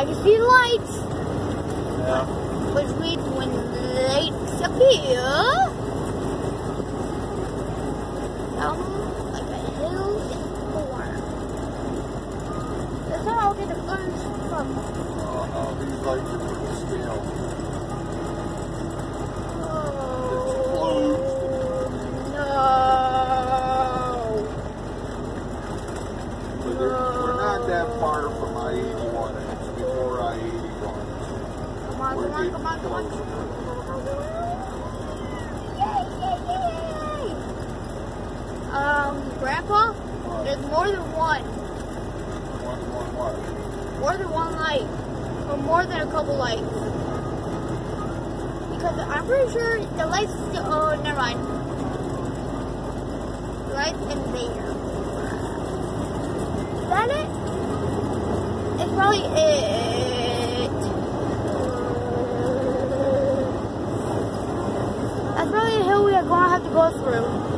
I can see the lights. Yeah. Which means when the lights appear, down like a hill in the corner. That's how I'll get the guns from. These lights are pretty still. It's Oh, closed. no. But we're not that far from I-81. It's before I-81. Come on, come on, come on, come on. Yay, yay, yay! Grandpa, there's more than one. What? More than one light. Or more than a couple lights. Because I'm pretty sure the lights still, oh, never mind. The lights in there. Is that it? It's probably it. That's probably a hill we are going to have to go through.